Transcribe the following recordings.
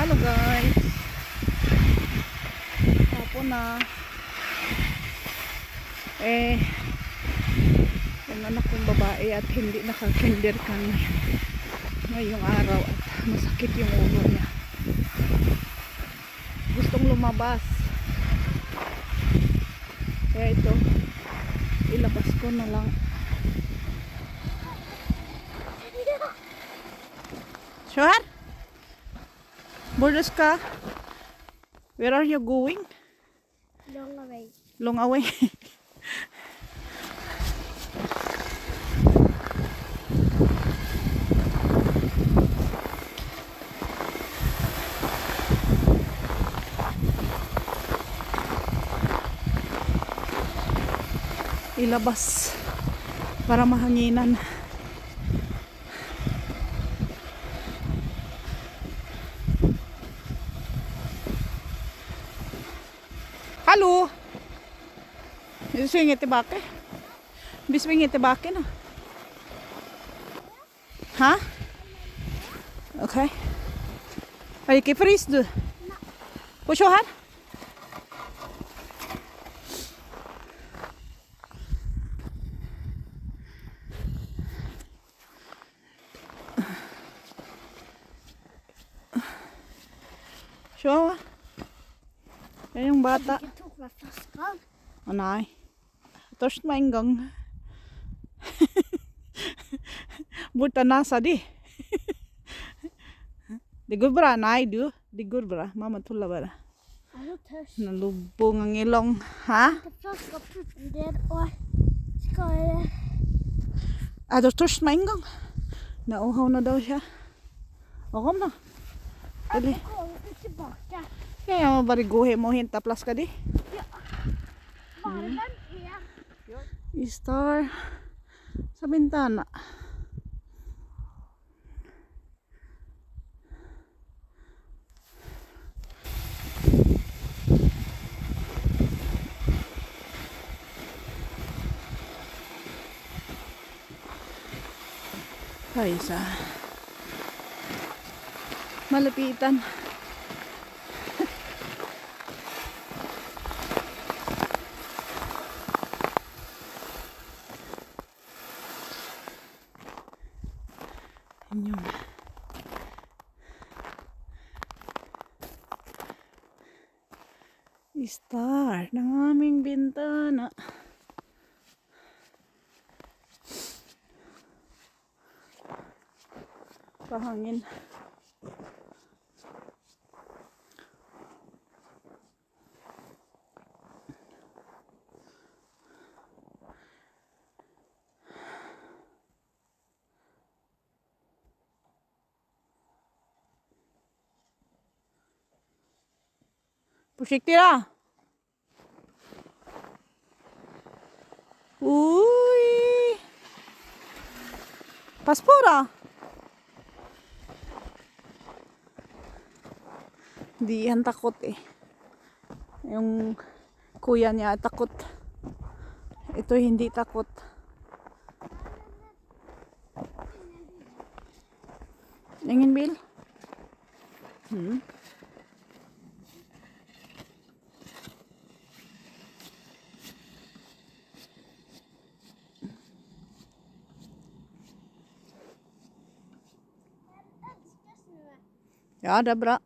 Hello guys. Hapon na. Yung anak kong babae at hindi naka-kindergarten ngayong araw at masakit yung ulo niya. Gustong lumabas. Kaya ito, ilabas ko na lang. Sure? Bordes ka? Where are you going? Long away. Long away. Ilabas para mahanginan. Halo. Swing tillbaka. Vi springer tillbaka nu. Ha? Okej. Vad gick i pris du? På så här? Så. Yan yung bata. Jag tog med flaskan. Å nei. Tørst med en gang. Borta nasa di. Det går bra. Nei, du. Det går bra. Mamma tullar bara. Jag är törst. Nalubong ang ilong. Ha? Jag flaska putten där och ska jag... Er du tørst med en gang? Nauhaw na daw siya. O, kom na. Dali. Jag går tillbaka. Kaya mo bari gå hem og henta flaska di. Bara den är... I-star sa bintana. Ay, isa. Malapitan. Yun. I-star ng aming bintana. Pahangin. Försiktig då. Uy. Pass på då. Di yan takot eh. Yung kuya niya takot. Ito hindi takot. Ingen bil? Ja, det är bra.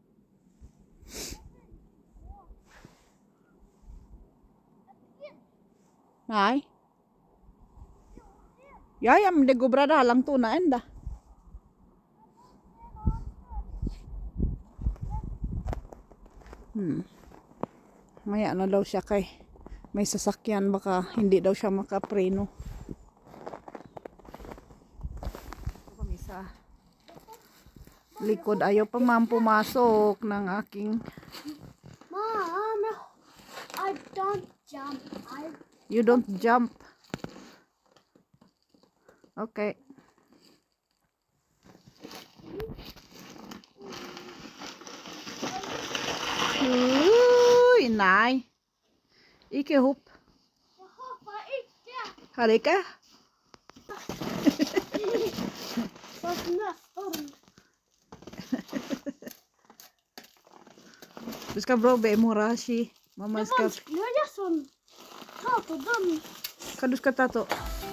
Nej. Ja, men det går bra där. Langt unna ända. Maya na daw siya kay may sasakyan, baka hindi daw siya makapreno. Kami sa likod, ayaw pa man pumasok ng aking... Mom, I don't jump. You don't jump. Okay. Uy, nej. Ikke hopp. Jag hoppar inte. Har det ikke? Fast nästan. Du ska bra be mora si. Mamma ska... Vanskelig å gjøre sånn. Ta på den. Hva du skal ta to?